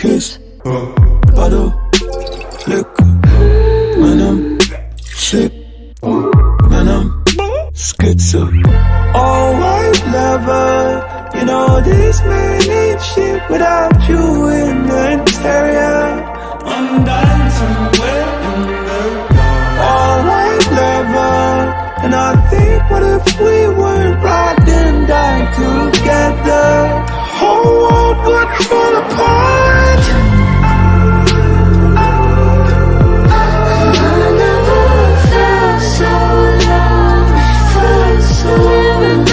kiss, bottle, liquor. Man, I'm sick, man, I'm schizo. All white leather, you know this man ain't shit without you in the interior. I'm dying somewhere in the dark. All white leather, and I think, what if we weren't ride and die together? Whole world would fall apart. I never felt so alone, felt so alone.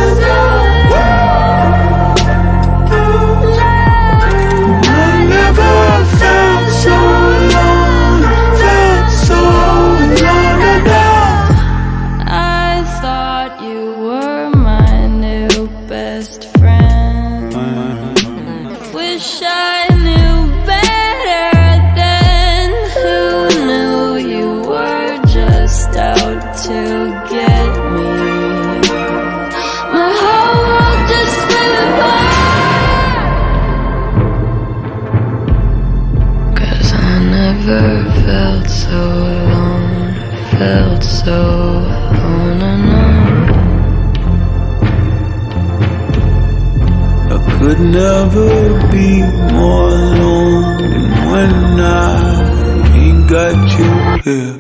I never felt so alone, felt so alone. I thought you were my new best friend. Wish I knew better then. Who knew you were just out to get me? My whole world just fell apart. 'Cause I never felt so alone, felt so on and on. I could never be more alone than when I ain't got you here.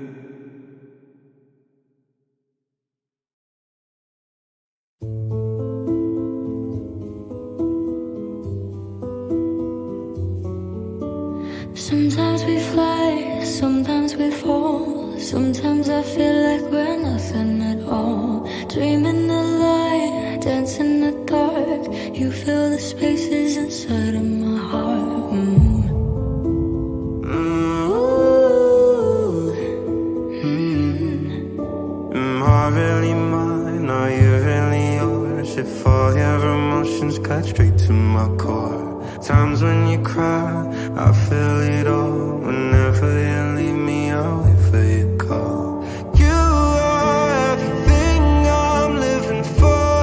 Sometimes we fly, sometimes we fall. Sometimes I feel like we're nothing at all. Dreaming the light, dancing in the dark. You fill the spaces inside of my heart. Am I really mine? Are you really yours? If all your emotions cut straight to my core. Times when you cry, I feel it all. Whenever you leave me, I'll wait for your call. You are everything I'm living for.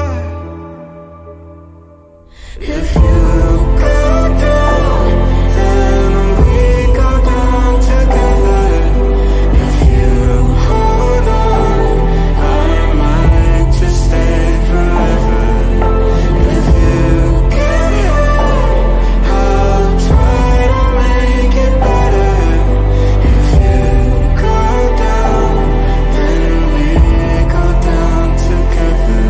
If you go down, then we go down together. If you hold on, I might just stay forever. If you get hurt, I'll try to make it better. If you go down, then we go down together.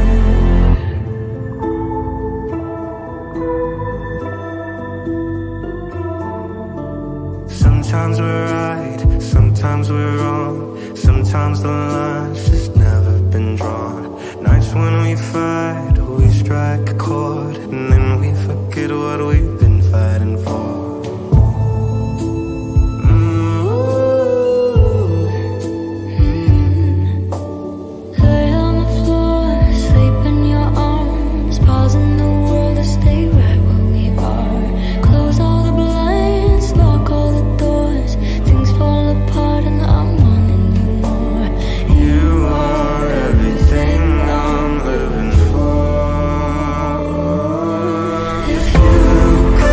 Sometimes we're right, sometimes we're wrong. Sometimes the line's just never been drawn. Nights when we fight, we strike a chord, and then we forget what we've been fighting for. Lay on the floor, sleep in your arms. Pausing the world to stay right where we are. Close all the blinds, lock all the doors. Things fall apart and I'm wanting you more. You are everything I'm living for. If you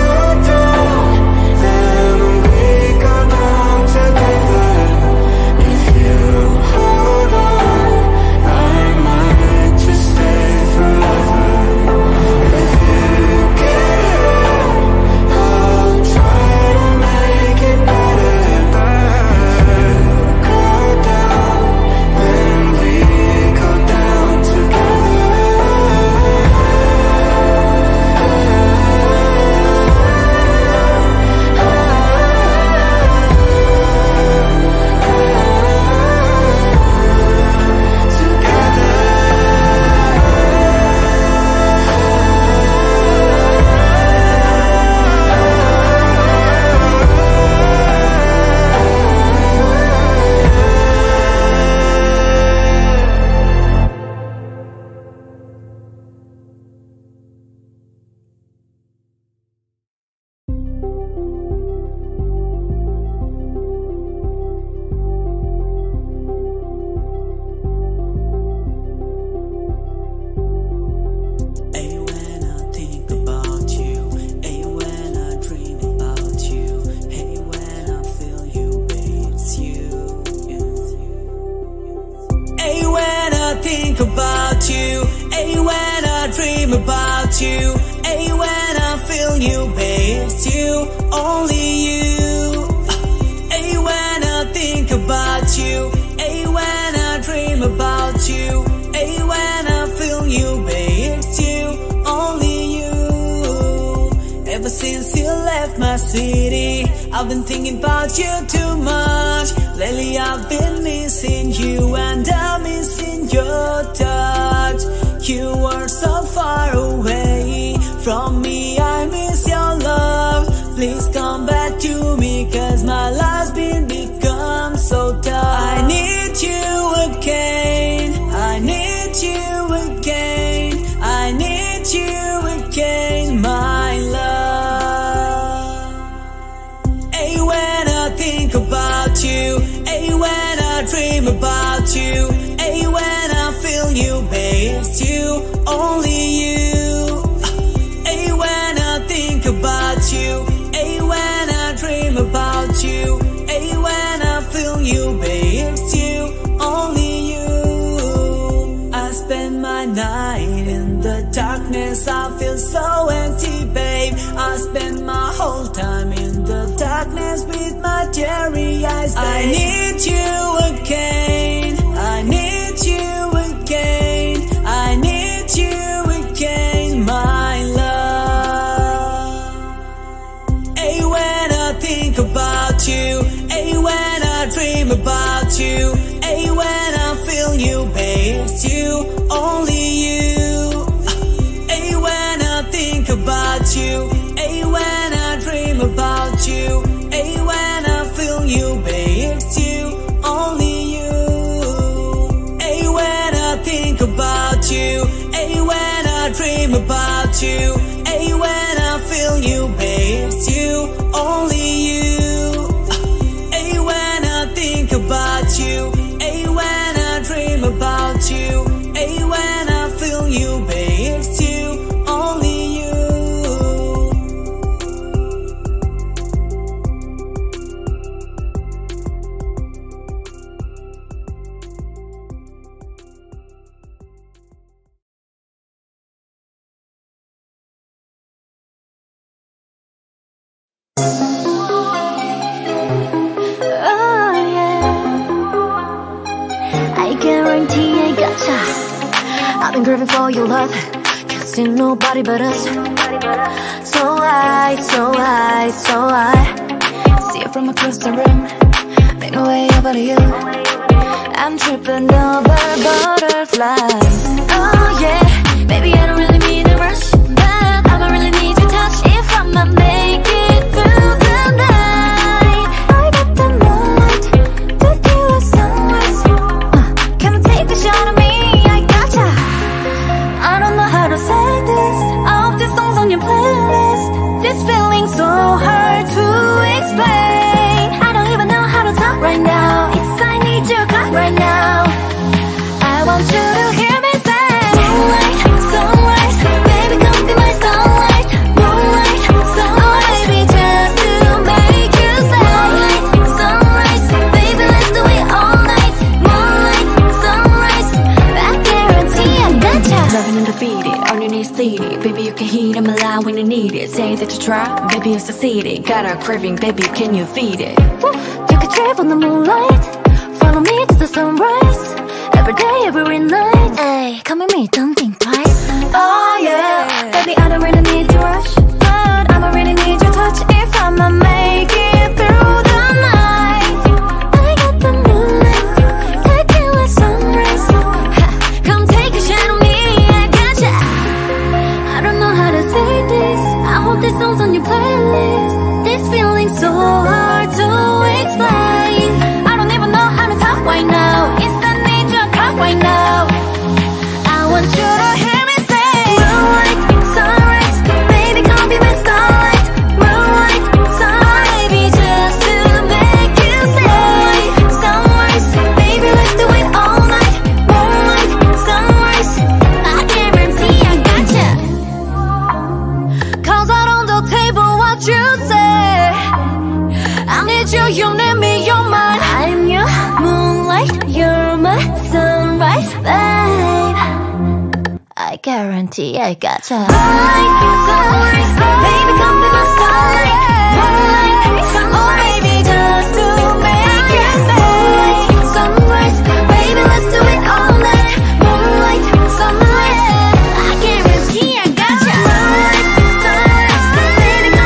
Ever since you left my city, I've been thinking about you too much. Lately I've been missing you, and I'm missing your touch. You were so far away from me, I miss your love. Please come back to me, cause my life's been become so tough. I need you again, I need you again, I need you again, my love. Hey, when I think about you, hey, when I dream about you, hey, when I feel you, babe, it's you, only you. Hey, when I think about you, hey, when I dream about you, hey, when I feel you, babe, it's you, only you. I spend my night in the darkness, I feel so empty, babe. I spend my whole time in the darkness with my teary eyes, babe. I need you again, I need you again, I need you again, my love. Hey, when I think about you, hey, when I dream about you, hey, when I feel you, babe, it's you, only you. Hey, when I think about you, hey, when I dream about you, hey, when I feel you, babe, it's you, only you. Hey, when I think about you, hey, when I dream about you, hey, when I feel you, babe, it's you, only you. Hey, when I think about you, hey, when I dream about you, hey, when I feel you, babe, it's you, only you. Oh yeah, I guarantee I gotcha. I've been craving for your love, can't see nobody but us. So I see you from across the room, make my way over to you. I'm tripping over butterflies. Oh yeah, baby I don't really need a rush, but I'ma really need your touch if I'ma make it through the night. I got the moonlight, tequila sunrise. Can I take a shot of me? I gotcha. I don't know how to say this, all of these songs on your playlist. This feeling so hard to explain. I don't even know how to talk right now. It's I need your clock right now. I want you to hear me say moonlight, sunrise, baby come be my sunlight. Moonlight, sunrise, baby just to make you say moonlight, sunrise, baby let's do it all night. Moonlight, sunrise, I guarantee I gotcha. Loving and defeated, on your knees pleading. Baby you can heat them alive when you need it. Say that you try, baby you succeeded. Got a craving, baby can you feed it? Take a trip on the moonlight, follow me to the sunrise. Every day, every night. Ay, come with me, don't think twice. Oh yeah, baby I don't really need to rush, but I'ma really need your touch if I'ma make it through the night. I got the moonlight, tequila sunrise. Come take a shot on me, I gotcha. I don't know how to say this, I hope this song's on your playlist. This feeling's so hard to explain. I don't even know how to talk right now. It's the need your clock right now. I want you to hear me say moonlight, sunrise, baby come be my starlight. Moonlight, sunrise, baby just to make you say sunrise, baby let's do it all night. Moonlight, sunrise, I guarantee I gotcha. Cause out on the table what you say, I need you, you need me, you're mine. I'm your moonlight, you're my sunrise, babe. I guarantee I gotcha. Moonlight, sunrise, baby come be my starlight. Moonlight, sunrise, baby just to make you say sunrise, baby let's do it all night. Moonlight, sunrise, I guarantee I gotcha. Moonlight, sunrise, baby come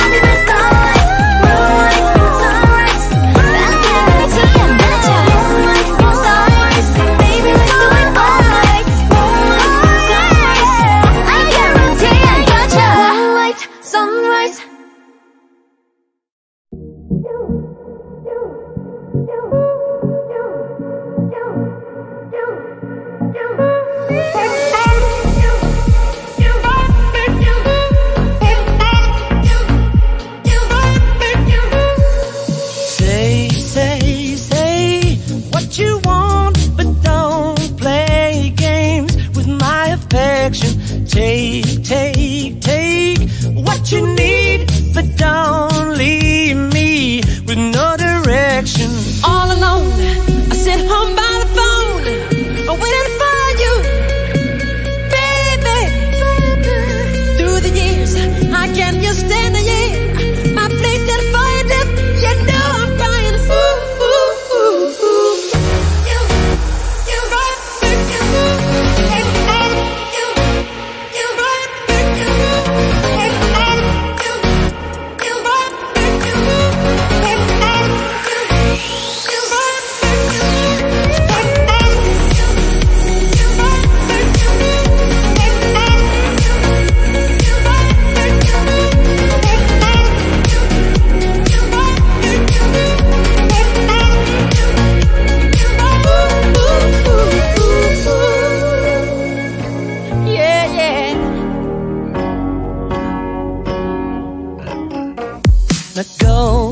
let go.